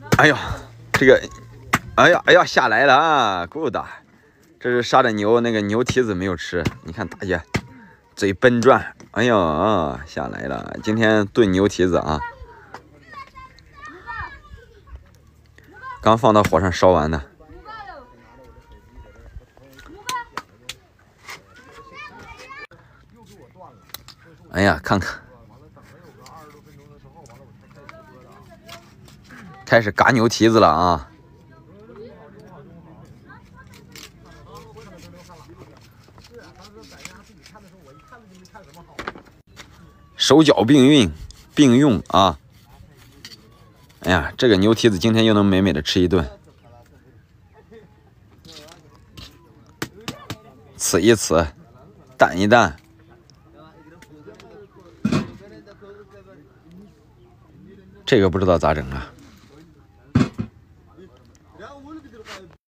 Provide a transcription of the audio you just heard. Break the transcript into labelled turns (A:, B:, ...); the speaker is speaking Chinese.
A: 哎呦，这个，哎呀，下来了啊，够大！这是杀的牛，那个牛蹄子没有吃，你看大爷嘴笨转，哎呦啊，下来了。今天炖牛蹄子啊，刚放到火上烧完的。哎呀，看看，开始嘎牛蹄子了啊！手脚并用啊！哎呀，这个牛蹄子今天又能美美的吃一顿，此一此，淡一淡。这个不知道咋整啊。